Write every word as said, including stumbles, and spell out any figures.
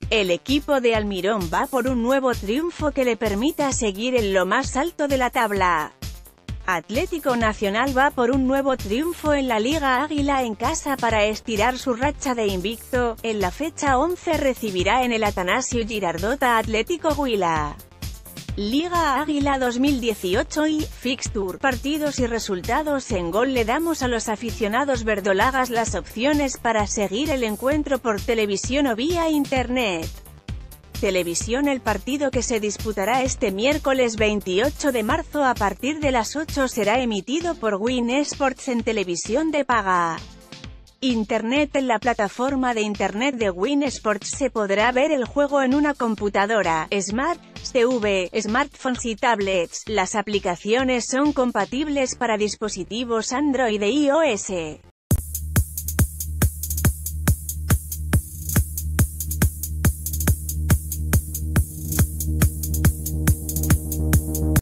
El equipo de Almirón va por un nuevo triunfo que le permita seguir en lo más alto de la tabla. Atlético Nacional va por un nuevo triunfo en la Liga Águila en casa para estirar su racha de invicto. En la fecha once recibirá en el Atanasio Girardot a Atlético Huila. Liga Águila dos mil dieciocho y Fixture, partidos y resultados en Gol. Le damos a los aficionados verdolagas las opciones para seguir el encuentro por televisión o vía internet. Televisión. El partido, que se disputará este miércoles veintiocho de marzo a partir de las ocho, será emitido por Win Sports en televisión de paga. Internet. En la plataforma de Internet de Win Sports se podrá ver el juego en una computadora, Smart T V, smartphones y tablets. Las aplicaciones son compatibles para dispositivos Android e iOS.